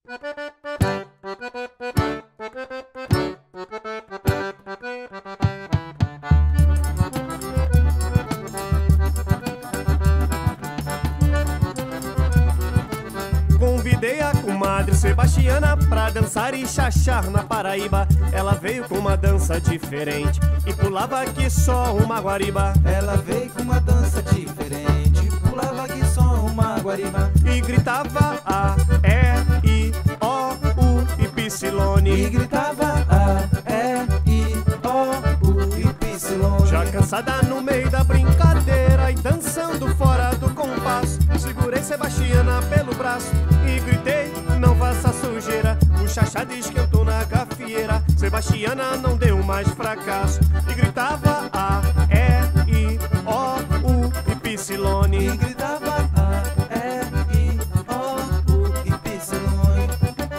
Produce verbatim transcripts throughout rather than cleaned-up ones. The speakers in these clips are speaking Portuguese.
Convidei a comadre Sebastiana pra dançar e chachar na Paraíba. Ela veio com uma dança diferente e pulava que só uma guariba. Ela veio com uma dança diferente, pulava que só uma guariba. E gritava A, E, I, O, U e Psilone. E gritava A, E, I, O, U e Psilone. Já cansada no meio da brincadeira e dançando fora do compasso, segurei Sebastiana pelo braço e gritei, não faça sujeira. O chachá esquentou na gafieira, Sebastiana não deu mais fracasso. E gritava A, E, I, O, U e Psilone. E gritava A, E, I, O, U e Psilone.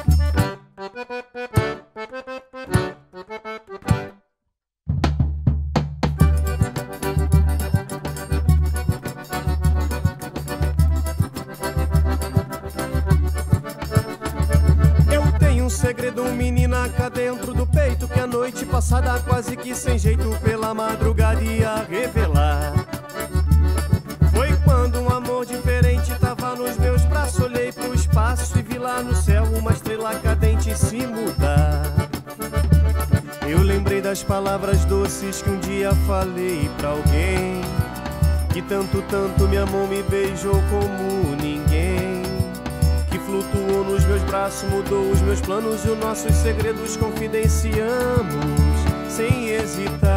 Um segredo, menina, cá dentro do peito, que a noite passada quase que sem jeito pela madrugada ia revelar. Foi quando um amor diferente tava nos meus braços. Olhei pro espaço e vi lá no céu uma estrela cadente se mudar. Eu lembrei das palavras doces que um dia falei pra alguém, que tanto, tanto me amou, me beijou como ninguém, que flutuou nos meus braços, mudou os meus planos e os nossos segredos confidenciamos sem hesitar.